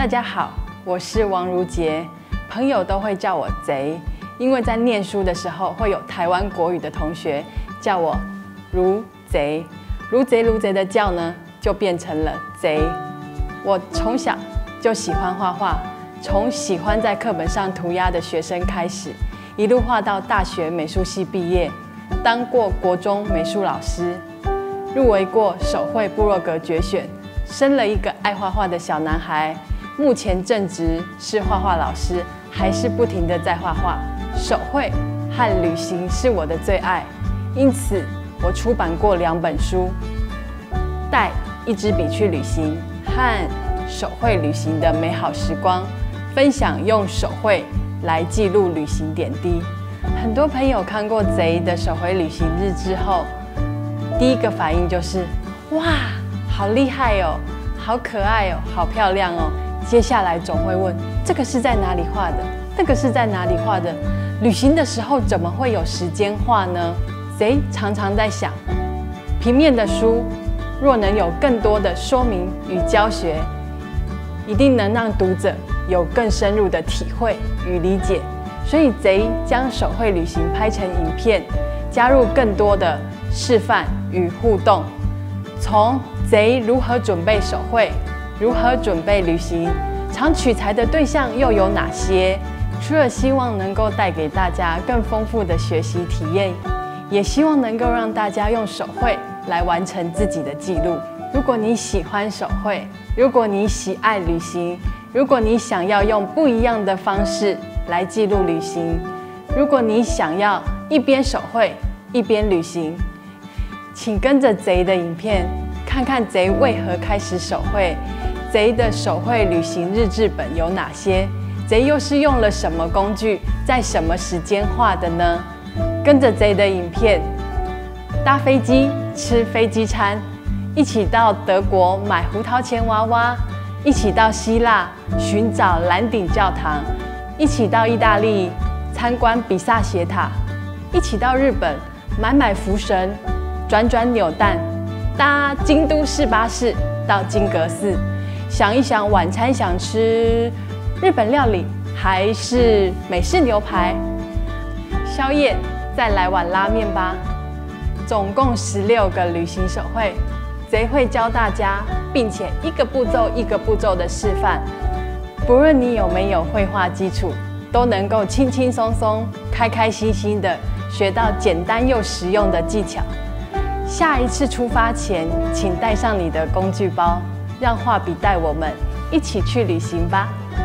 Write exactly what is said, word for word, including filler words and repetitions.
大家好，我是王如杰，朋友都会叫我贼，因为在念书的时候会有台湾国语的同学叫我如贼，如贼如贼的叫呢，就变成了贼。我从小就喜欢画画，从喜欢在课本上涂鸦的学生开始，一路画到大学美术系毕业，当过国中美术老师，入围过手绘部落格决选，生了一个爱画画的小男孩。目前正职是画画老师，还是不停地在画画。手绘和旅行是我的最爱，因此我出版过两本书，带一支笔去旅行和手绘旅行的美好时光，分享用手绘来记录旅行点滴。很多朋友看过贼的手绘旅行日之后，第一个反应就是哇，好厉害哦，好可爱哦，好漂亮哦。接下来总会问，这个是在哪里画的？那个是在哪里画的？旅行的时候怎么会有时间画呢？贼常常在想，平面的书若能有更多的说明与教学，一定能让读者有更深入的体会与理解。所以贼将手绘旅行拍成影片，加入更多的示范与互动。从贼如何准备手绘，如何准备旅行，常取材的对象又有哪些？除了希望能够带给大家更丰富的学习体验，也希望能够让大家用手绘来完成自己的记录。如果你喜欢手绘，如果你喜爱旅行，如果你想要用不一样的方式来记录旅行，如果你想要一边手绘一边旅行，请跟着贼的影片，看看贼为何开始手绘，贼的手绘旅行日志本有哪些，贼又是用了什么工具，在什么时间画的呢？跟着贼的影片，搭飞机吃飞机餐，一起到德国买胡桃钳娃娃，一起到希腊寻找蓝顶教堂，一起到意大利参观比萨斜塔，一起到日本买买福神，转转扭蛋，搭京都市巴士到金阁寺，想一想晚餐想吃日本料理还是美式牛排，宵夜再来碗拉面吧。总共十六个旅行手绘，贼会教大家，并且一个步骤一个步骤的示范。不论你有没有绘画基础，都能够轻轻松松、开开心心的学到简单又实用的技巧。下一次出发前，请带上你的工具包，让画笔带我们一起去旅行吧。